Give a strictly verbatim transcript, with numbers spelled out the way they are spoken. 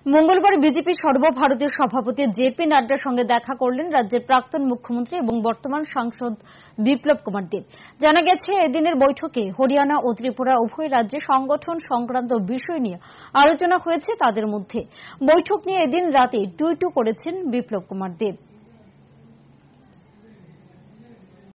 মঙ্গলবার বিজেপি সর্বভারতীয় সভাপতি জেপি নাড্ডার সঙ্গে দেখা করলেন রাজ্যের প্রাক্তন মুখ্যমন্ত্রী এবং বর্তমান সাংসদ বিপ্লব কুমার দেব। জানা গেছে, এদিনের বৈঠকে হরিয়ানা ও ত্রিপুরা উভয় রাজ্যে সংগঠন সংক্রান্ত বিষয় নিয়ে আলোচনা হয়েছে তাদের মধ্যে। বৈঠক নিয়ে এদিন রাতে টুইটও করেছেন বিপ্লব কুমার দেব।